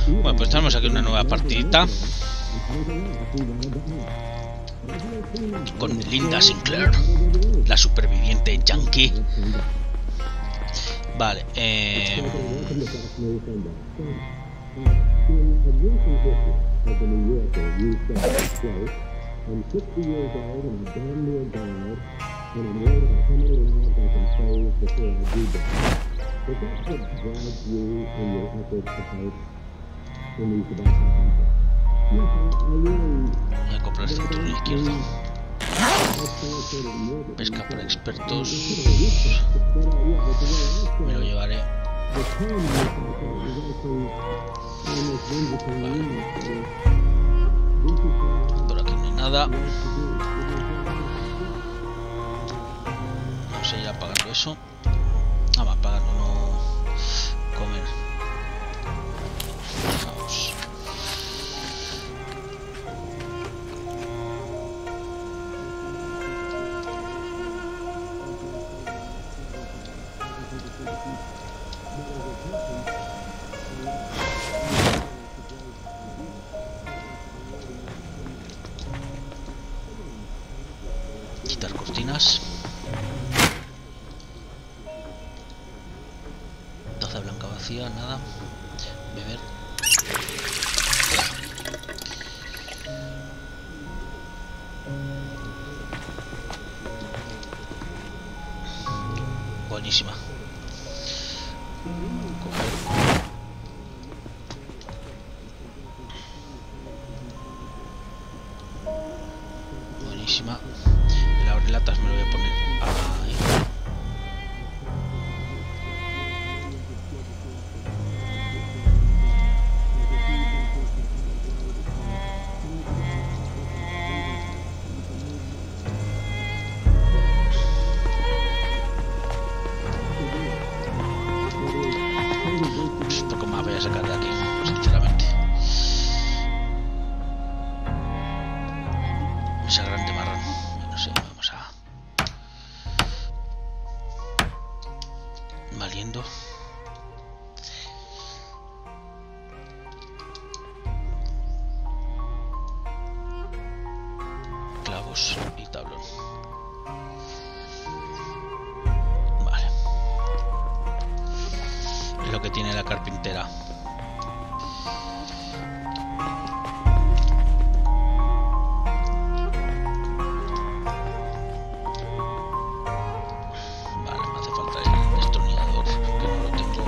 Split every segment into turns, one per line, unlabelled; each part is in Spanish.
Bueno, pues tenemos aquí una nueva partidita con Linda Sinclair, la superviviente yankee. Vale, voy a comprar el cinturón izquierdo. Pesca para expertos. Me lo llevaré. Vale. Por aquí no hay nada. Vamos a ir apagando eso. Vamos apagando, no comer. Vamos. Quitar cortinas. Taza blanca vacía, nada. Beber. Buenísima. Coger. Buenísima. El abrelatas me lo voy a poner ahí. Poco más voy a sacar de aquí, sinceramente. Esa grande marrón. No sé, vamos a... Valiendo. Clavos y tablón. Vale. Es lo que tiene la carpintera. Vale, me hace falta el destornillador, que no lo tengo.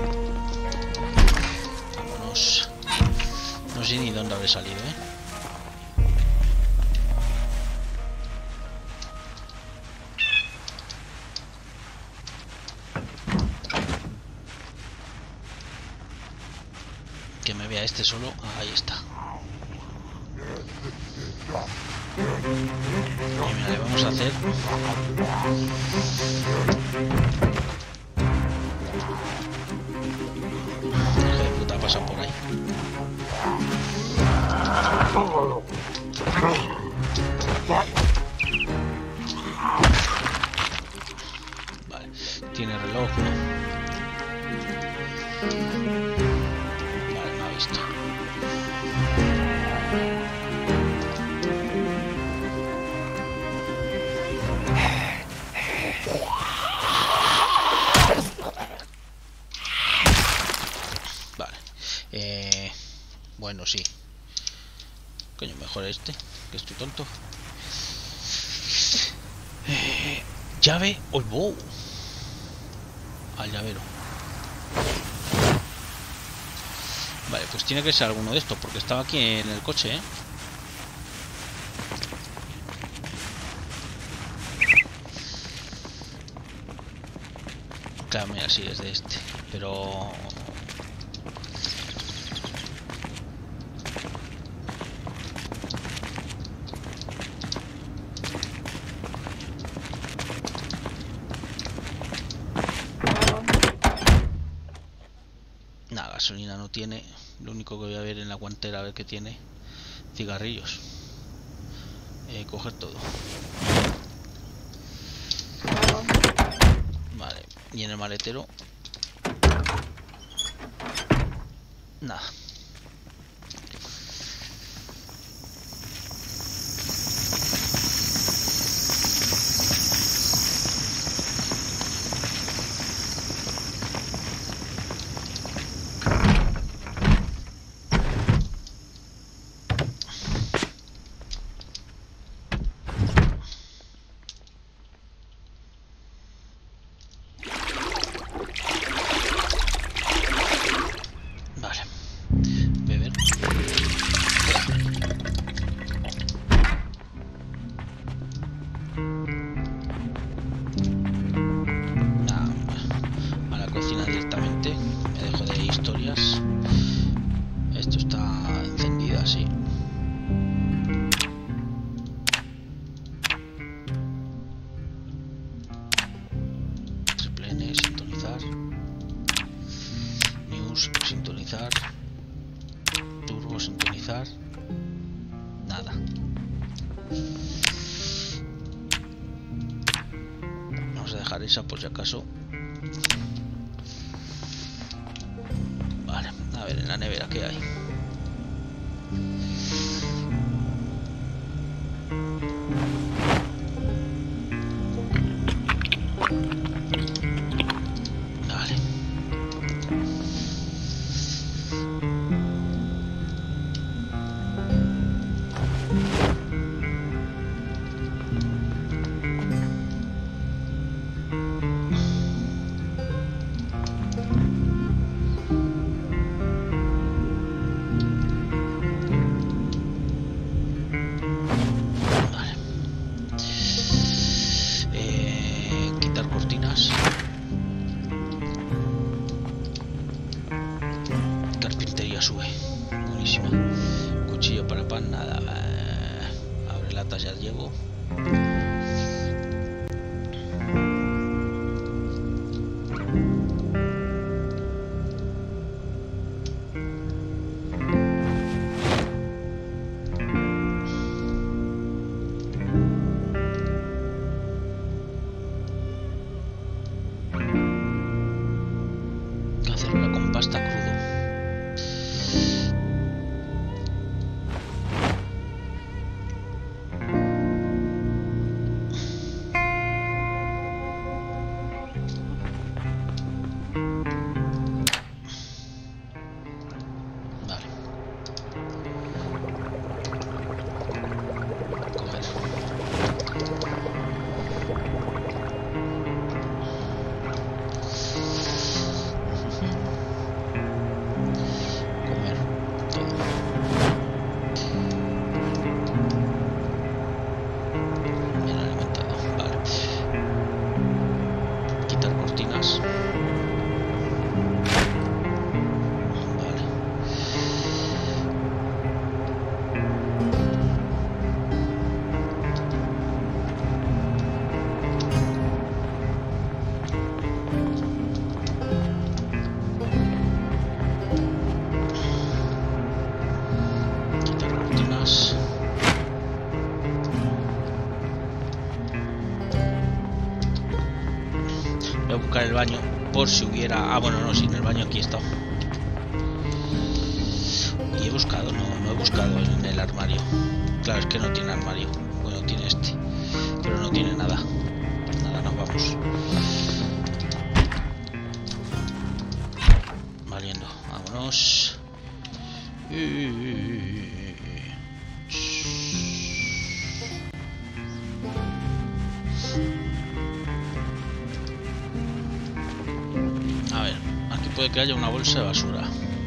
Vámonos. No sé ni dónde habré salido, Que me vea este solo. Ahí está. Y mira, le vamos a hacer... Hijo de puta, pasa por ahí. Vale. Tiene reloj, ¿no? Vale, me ha visto. Vale. Bueno, sí. Coño, mejor este, que estoy tonto. Llave o el bow. Al llavero. Vale, pues tiene que ser alguno de estos, porque estaba aquí en el coche, Claro, mira, sí, es de este. Pero... nada, gasolina no tiene. Lo único que voy a ver en la guantera, a ver qué tiene. Cigarrillos. Coger todo. Vale, y en el maletero nada. Esto está encendido así. Triple N, sintonizar. News, sintonizar. Turbo, sintonizar. Nada. Vamos a dejar esa por si acaso. Vale, a ver en la nevera qué hay. Vale. Quitar cortinas. Carpintería sube. Buenísima. Cuchillo para pan, nada. Abre latas, ya llego. Cacerola con pasta crudo. Vale. Coger. Comer todo. Bien alimentado. Vale. Quitar cortinas. Vale. Quitar cortinas. Voy a buscar el baño por si hubiera... Ah, bueno, no, sin el baño aquí está. Y he buscado, no he buscado en el armario. Claro, es que no tiene armario. Bueno, tiene este, pero no tiene nada. Nada, nos vamos. Valiendo, vámonos. A ver, aquí puede que haya una bolsa de basura.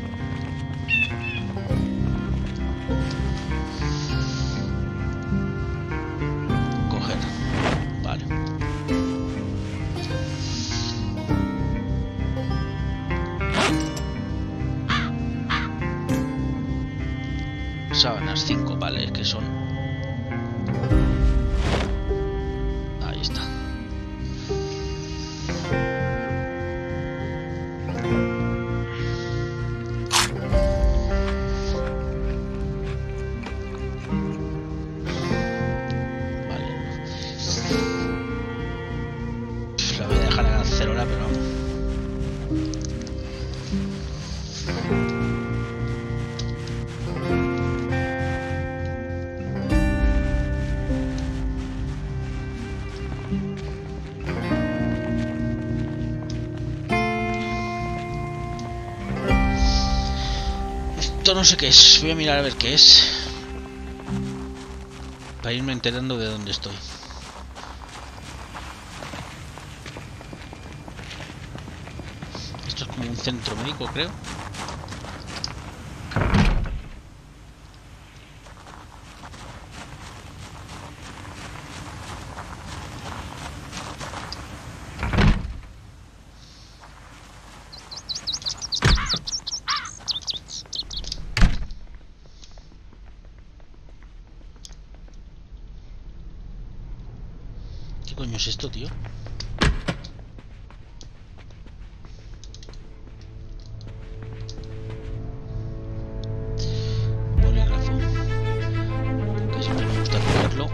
Coger. Vale. Sábanas 5, vale, es que son... Ahí está. Vale. La voy a dejar a la cacerola, pero vamos. Esto no sé qué es, voy a mirar a ver qué es para irme enterando de dónde estoy. Esto es como un centro médico, creo. coño es esto, tío? Bolígrafo. Que siempre me gusta cogerlo.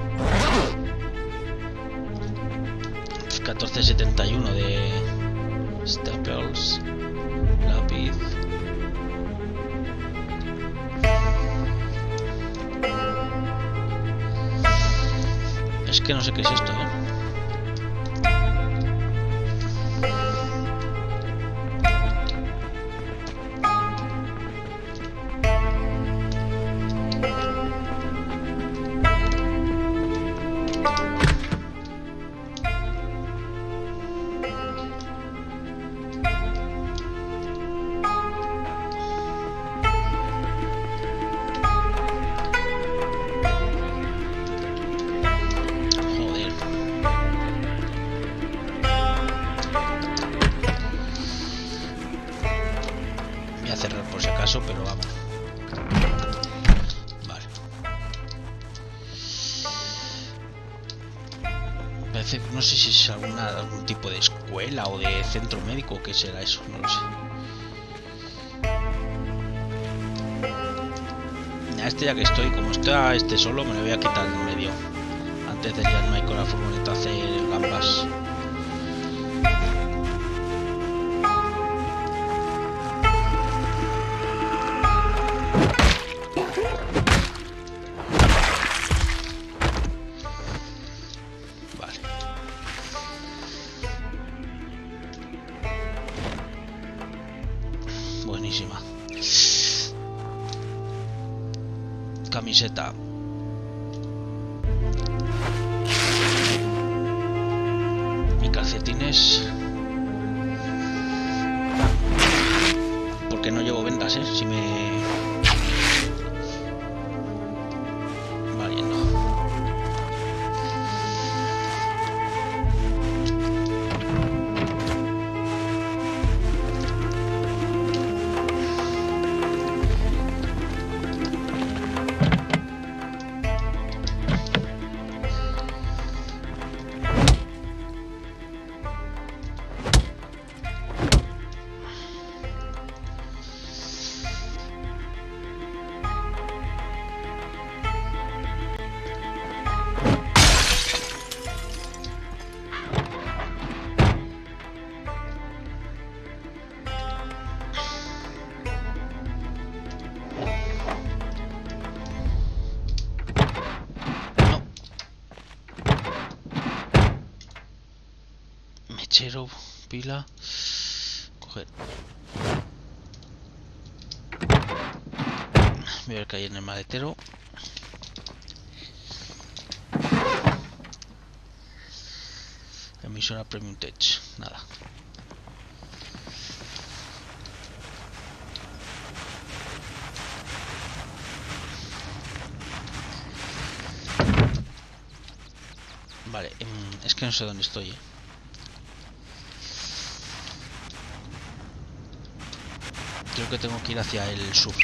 1471 de Staples. Lápiz. Es que no sé qué es esto, ¿eh? Pero vamos. Vale. Parece, no sé si es algún tipo de escuela o de centro médico. ¿Qué será eso? No lo sé. A este ya que estoy, como está este solo, me lo voy a quitar en medio. Antes de liarme ahí con la furgoneta a hacer gambas. Buenísima. Camiseta. Y calcetines. Porque no llevo vendas, ¿eh? Si me... valiendo. Mechero, pila, coger. Voy a ver qué hay en el maletero. Emisora Premium Tech, nada. Vale, es que no sé dónde estoy, Creo que tengo que ir hacia el sur.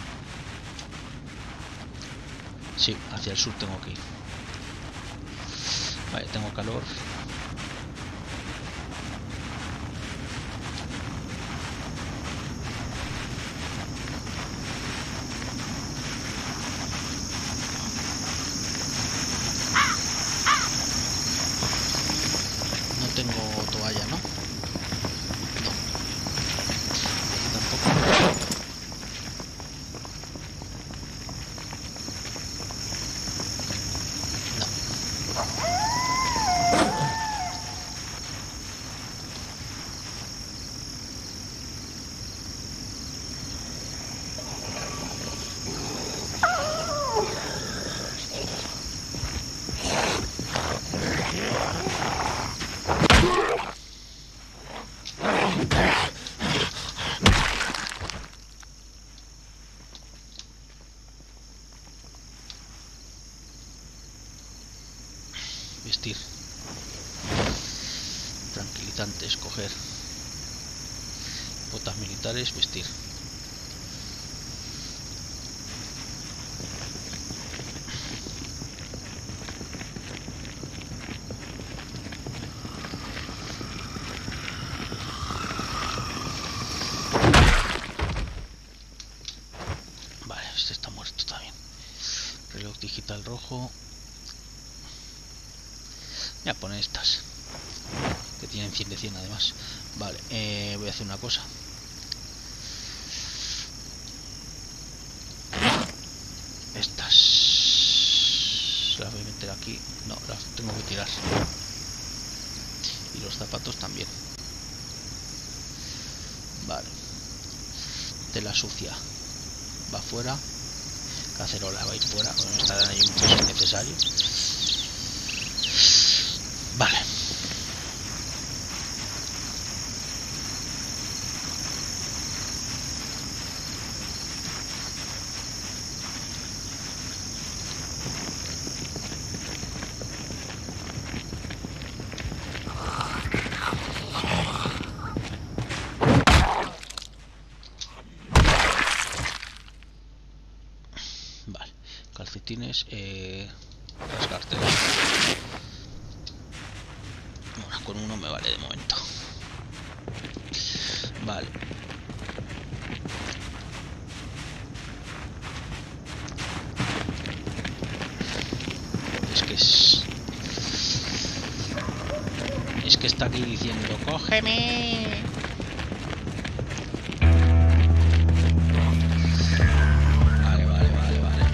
Sí, hacia el sur tengo que ir. Vale, tengo calor. No tengo toalla, ¿no? No. Aquí tampoco. Vestir. Tranquilizantes, coger. Botas militares, vestir. este está muerto también. Reloj digital rojo. Voy a poner estas, que tienen 100 de 100 además. Vale, voy a hacer una cosa. Estas las voy a meter aquí. No, las tengo que tirar. Y los zapatos también. Vale. Tela sucia va fuera. Cacerola va a ir fuera. Bueno, estarán ahí un peso innecesario. Vale. Vale. Calcetines, rasgártelas. Bueno, con uno me vale de momento. Vale. Es que está aquí diciendo, ¡cógeme! Vale.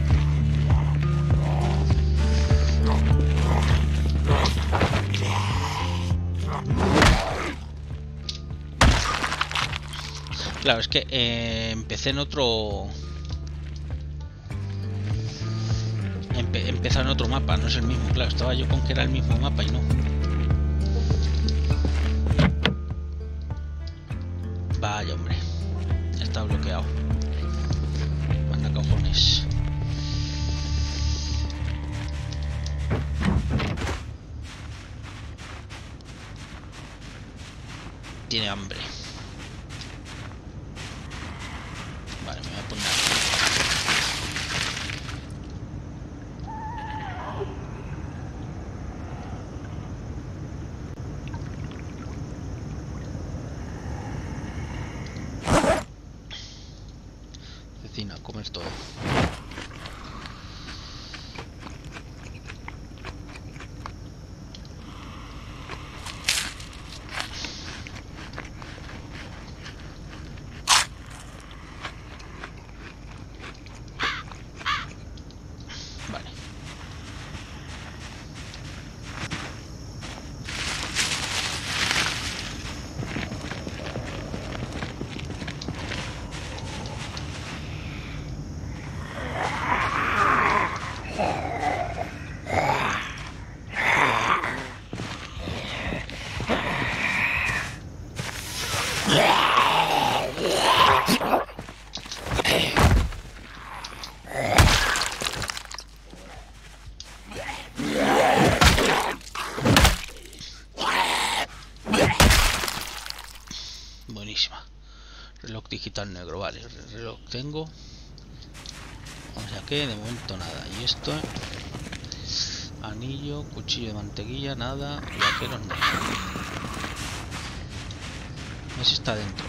Claro, es que empecé en otro... Empezar en otro mapa, no es el mismo. Claro, estaba yo con que era el mismo mapa y no. Vaya, hombre. Está bloqueado. Manda cojones. Tiene hambre. Vale, me voy a poner aquí. Cecina, comer todo. Vale. Buenísima. Reloj digital negro, vale. Reloj tengo. O sea que de momento nada. Y esto, anillo, cuchillo de mantequilla, nada. Vaqueros, nada. Ese está dentro.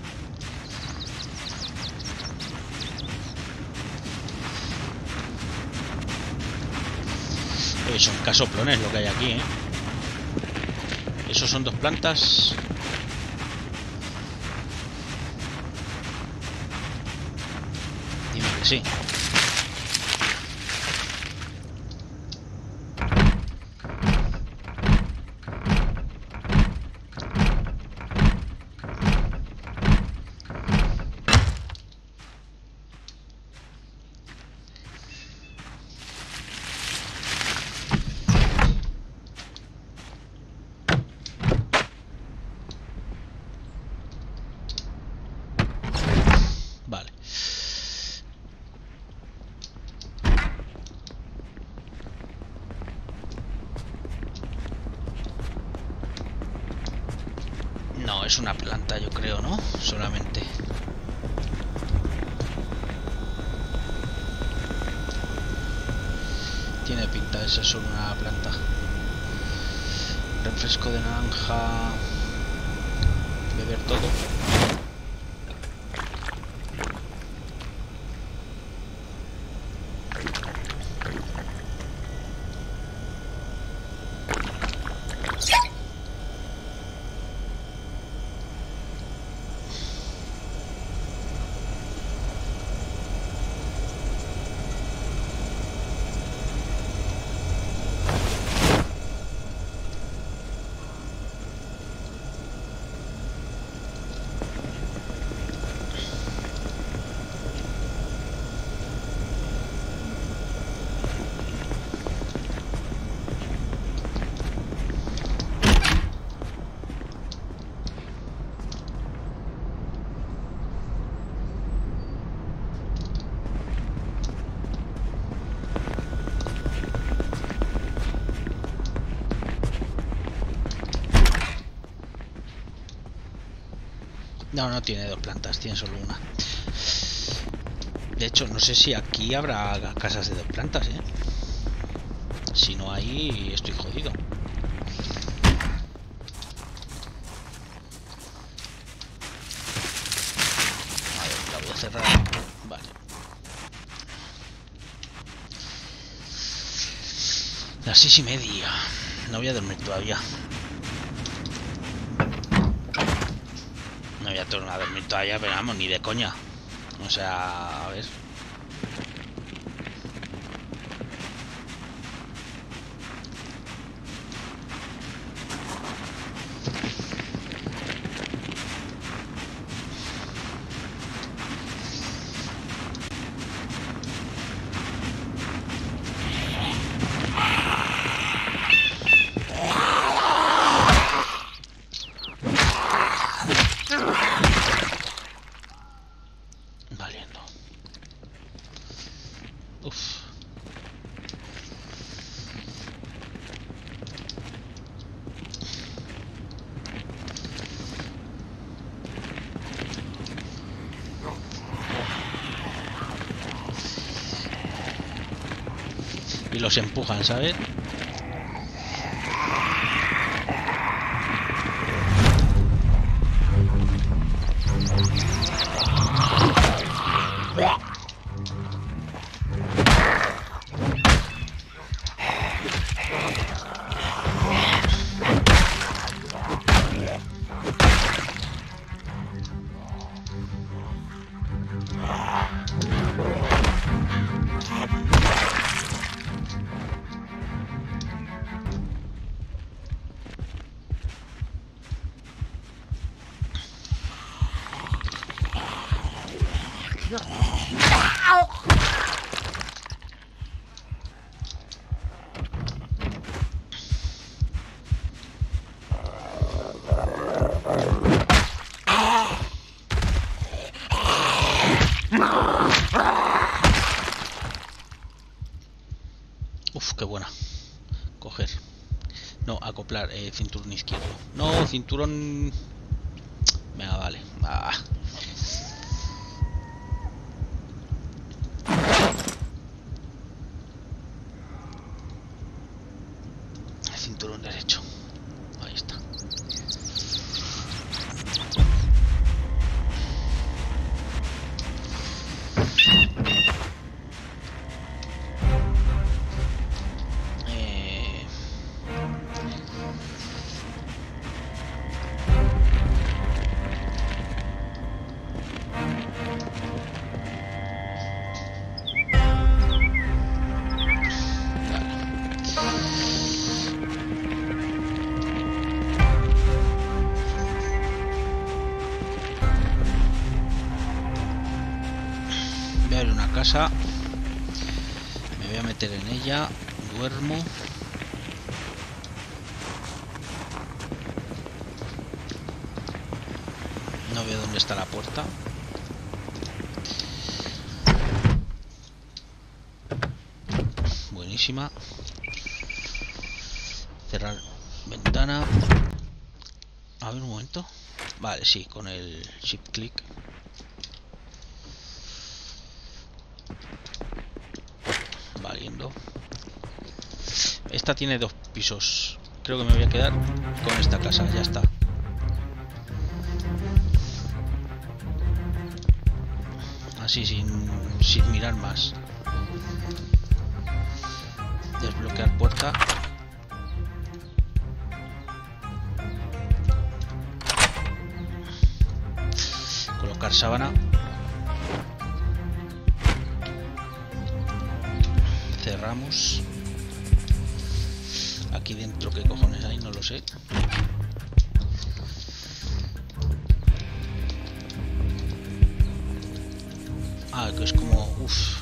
Son casoplones lo que hay aquí, ¿eh? Esos son 2 plantas. Dime que sí. Vale. No, es una planta, yo creo, ¿no? Solamente. Tiene pinta de ser solo una planta. Refresco de naranja. Beber todo. No, no tiene 2 plantas, tiene solo una. De hecho, no sé si aquí habrá casas de 2 plantas, ¿eh? Si no hay, estoy jodido. A ver, la voy a cerrar. Vale. Las 6:30. No voy a dormir todavía. No voy a tornar a dormir todavía, pero vamos, ni de coña. O sea, a ver. Valiendo. Uf. Y los empujan, ¿sabes? Uf, qué buena. Coger. No, acoplar. Cinturón izquierdo. No, cinturón... Venga, vale. Ah. Cinturón derecho. Ahí está. Casa, me voy a meter en ella, duermo. No veo dónde está la puerta. Buenísima. Cerrar ventana. A ver un momento. Vale, sí, con el shift click. Valiendo. Esta tiene 2 pisos. Creo que me voy a quedar con esta casa. Ya está. Así sin mirar más. Desbloquear puerta. Colocar sábana. Cerramos. Aquí dentro qué cojones hay, no lo sé. Ah, que es como... Uff.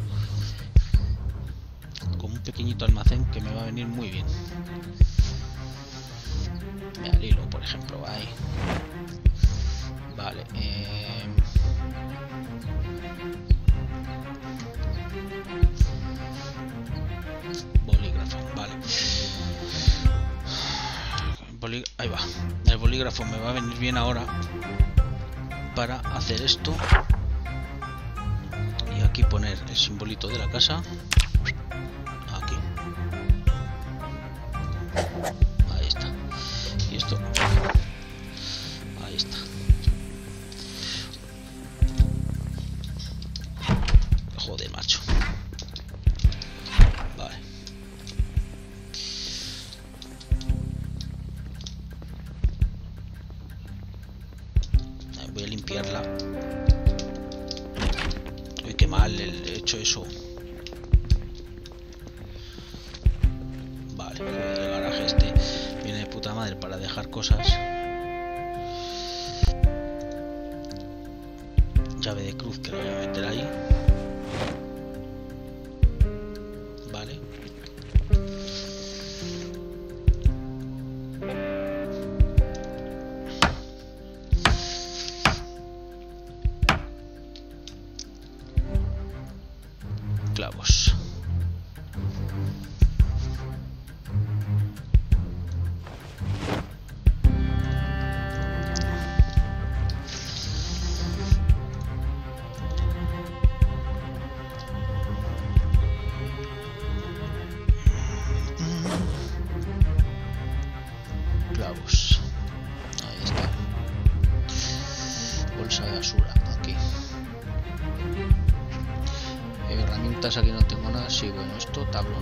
Como un pequeñito almacén que me va a venir muy bien. Mira, el hilo, por ejemplo, ahí. Vale. Bolígrafo, vale. Ahí va. El bolígrafo me va a venir bien ahora. para hacer esto y aquí poner el simbolito de la casa. Aquí, ahí está, y esto ahí está. Joder, macho. Vale. Voy a limpiarla. Uy, qué mal he hecho eso. Vale, joder, el garaje este viene de puta madre para dejar cosas. Llave de cruz que la voy a meter ahí. Vale. Clavos. Clavos. Ahí está. Bolsa de basura. Aquí. Herramientas, aquí no tengo nada. Sí, bueno, esto tablón.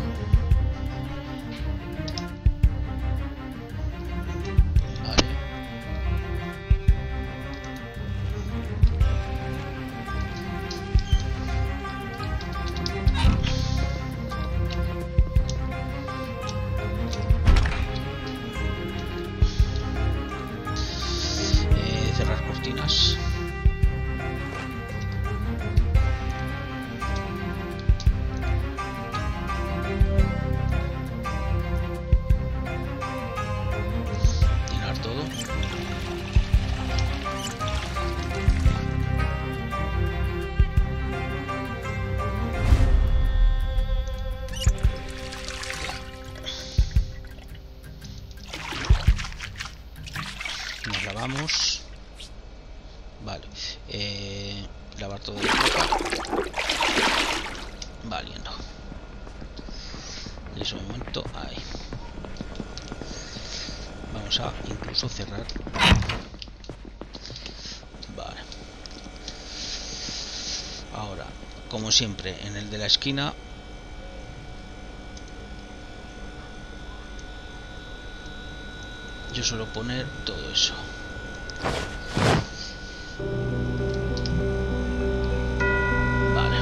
Vale. Cerrar cortinas. Nos lavamos. Vale. Lavar todo el ropa. Valiendo. En ese momento, ahí. Vamos a incluso cerrar. Vale. Ahora, como siempre, en el de la esquina. Yo suelo poner todo eso. Vale.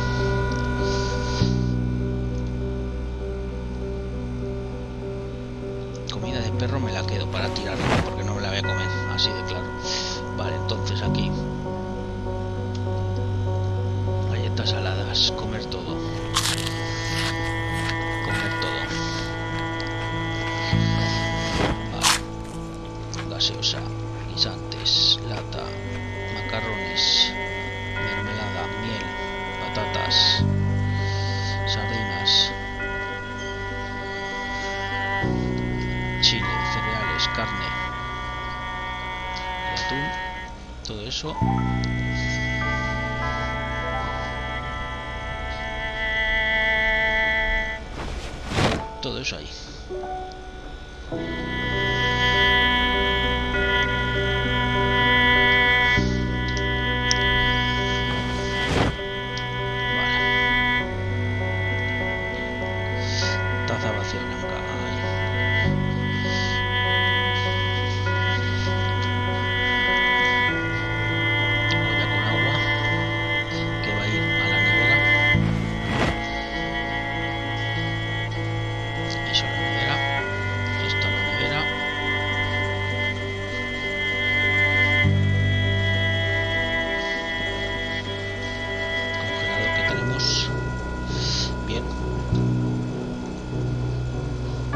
Comida de perro me la quedo para tirarla porque no me la voy a comer, así de claro. Vale, entonces aquí. Galletas saladas, comer todo. Comer todo. Gaseosa, guisantes, lata, macarrones, mermelada, miel, patatas, sardinas, chile, cereales, carne y atún, todo eso. Todo eso ahí. Taza vacía blanca. Ahí. Olla con agua que va a ir a la nevera. Eso a la nevera. Esto a la nevera. Congelador que tenemos. Bien.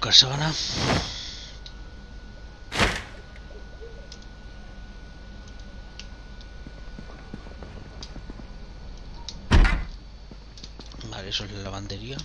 colocar sábana. Vale, eso es la lavandería.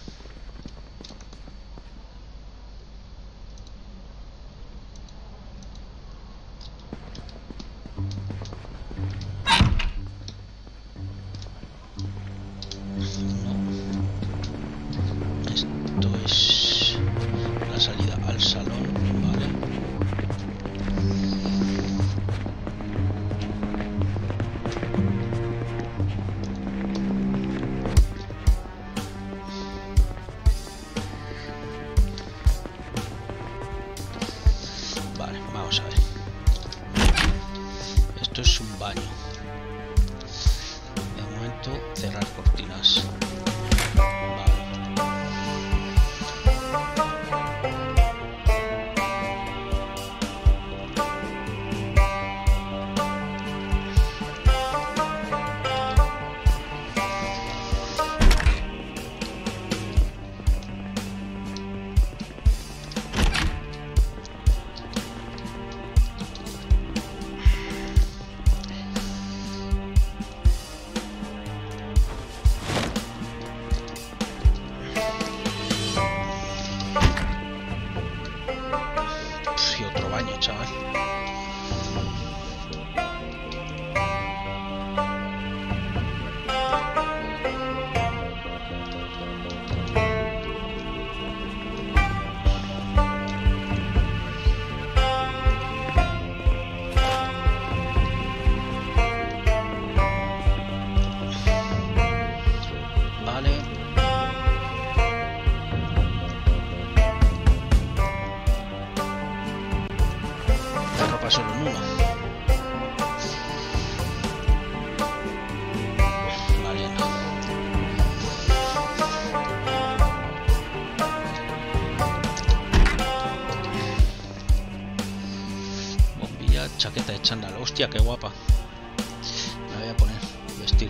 Chaqueta de chándal, hostia, qué guapa. Me voy a poner, vestir.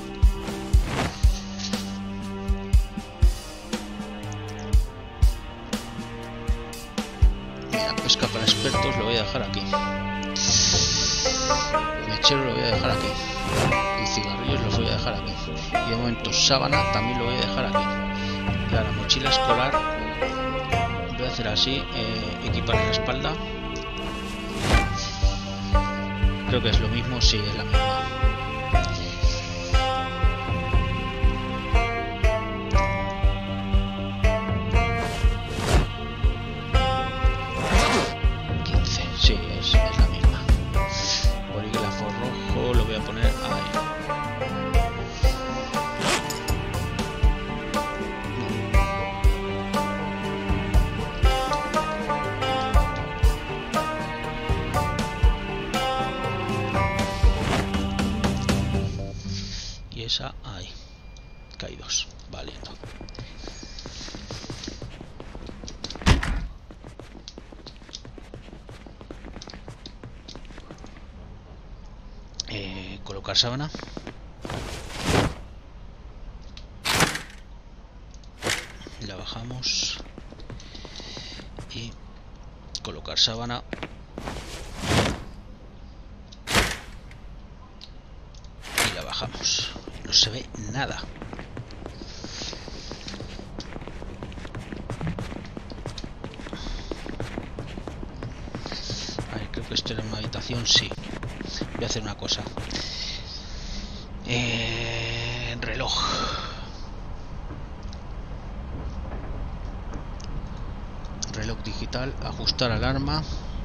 Mira, pesca para expertos lo voy a dejar aquí. Mechero lo voy a dejar aquí. Y cigarrillos los voy a dejar aquí. Y de momento sábana también lo voy a dejar aquí. Y ahora mochila escolar. Voy a hacer así, equipar en la espalda. Creo que es lo mismo, sí, es la misma. Sí, es la misma. Bolígrafo rojo lo voy a poner ahí. Y esa ahí. Caídos. Valiendo. Colocar sábana. La bajamos. Y colocar sábana. Y la bajamos. No se ve nada. A ver, creo que esto era una habitación, sí. Voy a hacer una cosa. Reloj. Reloj digital. Ajustar alarma.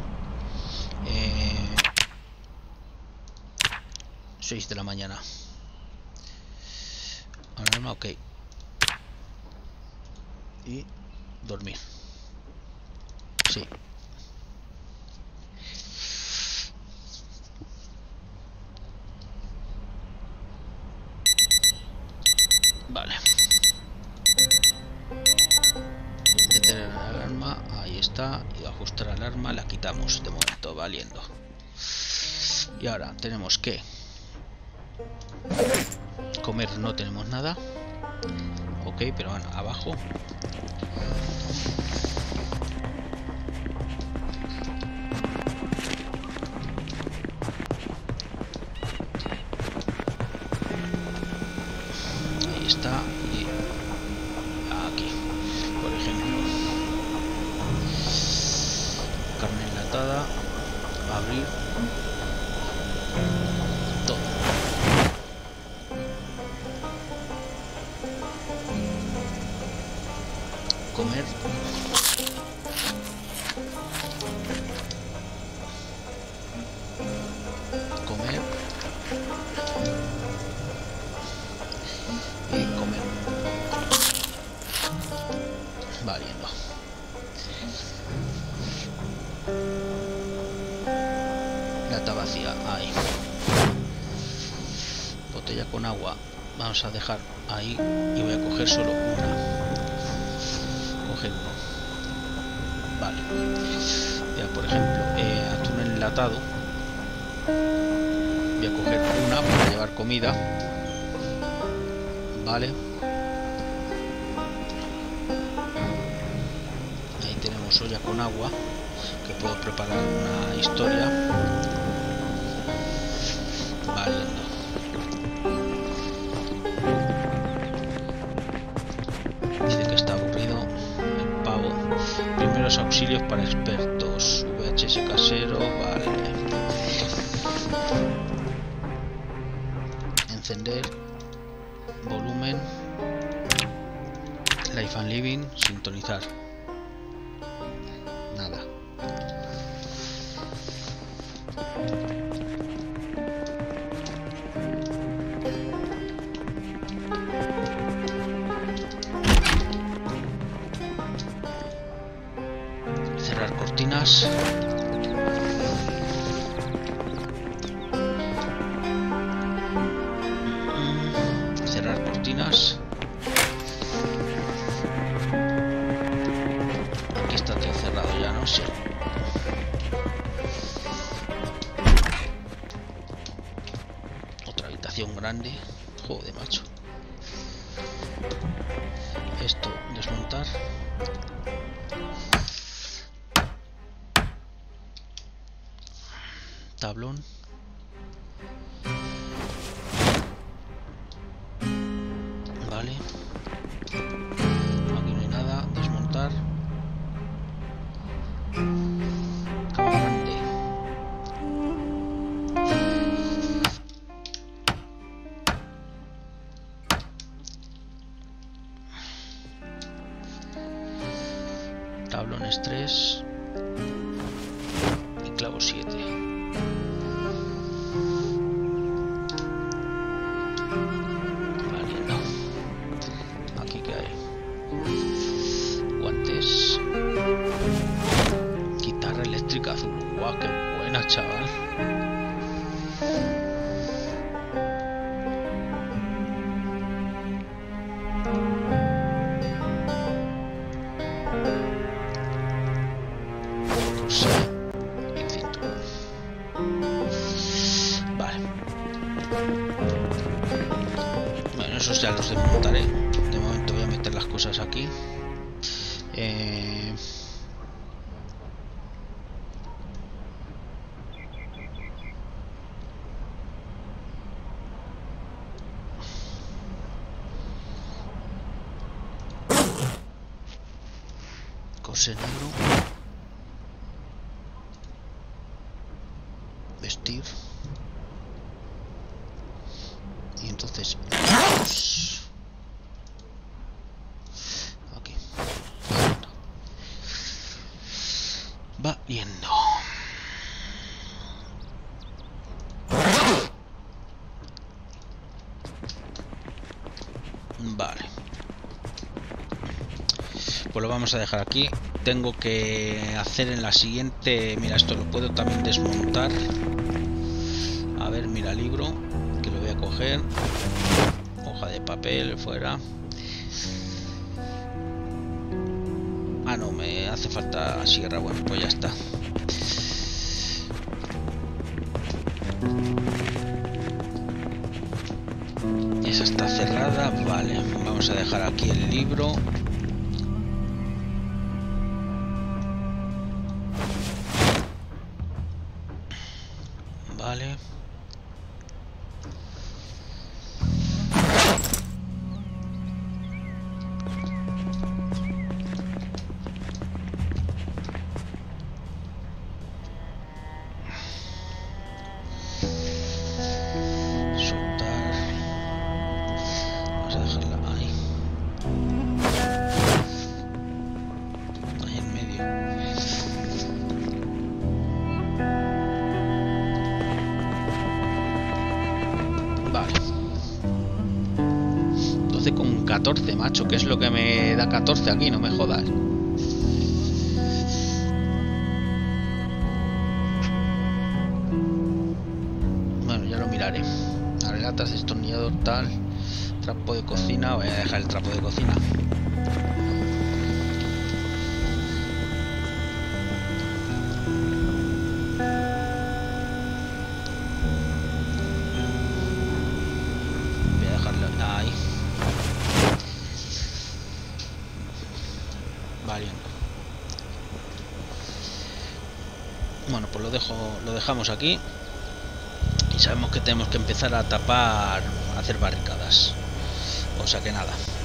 6 de la mañana. Alarma, ok. Y dormir. Sí. Vale. Detener la alarma. Ahí está. Y ajustar alarma. La quitamos de momento. Valiendo. Y ahora tenemos que comer. No tenemos nada. Ok, pero bueno, abajo. está. Y aquí, por ejemplo, carne enlatada, abrir todo. Comer. Comer. Y comer. Valiendo. Lata vacía, ahí. Botella con agua. Vamos a dejar ahí y voy a coger solo una. Coger uno. Vale. Ya, por ejemplo, atún enlatado. Voy a coger una para llevar comida. Vale. Ahí tenemos olla con agua, que puedo preparar una historia. Valiendo. Dice que está aburrido el pavo. Primeros auxilios para expertos. VHS casero, vale. Encender. Volumen. Life and Living. Sintonizar. Nada. Cerrar cortinas. Cerrar cortinas. Aquí está todo cerrado ya, ¿no? Sí. Otra habitación grande. Joder, macho. Esto, desmontar. Tablón. Vale. Aquí no hay nada. Desmontar. Cama grande. Tablones 3 y clavo 7. Vale, no. Aquí que hay guantes. Guitarra eléctrica azul. Guau, qué buena, chaval. Y cinturón. Vale. Bueno, esos ya los desmontaré. De momento voy a meter las cosas aquí. Corsé negro. Vestir. Y entonces aquí va yendo. Vale, pues lo vamos a dejar aquí. Tengo que hacer en la siguiente. Mira, esto lo puedo también desmontar. A ver, mira, libro, que lo voy a coger. Hoja de papel fuera. Ah, no, me hace falta sierra. Bueno, pues ya está. Esa está cerrada. Vale, vamos a dejar aquí el libro. Vale. Vale. 12,14, macho. ¿Qué es lo que me da 14 aquí? No me jodas. Bueno, ya lo miraré. Aleatas, destornillador, tal. Trapo de cocina. Voy a dejar el trapo de cocina. Voy a dejarlo ahí. Vale. Bueno, pues lo dejamos aquí. Y sabemos que tenemos que empezar a tapar, a hacer barricadas. O sea que nada.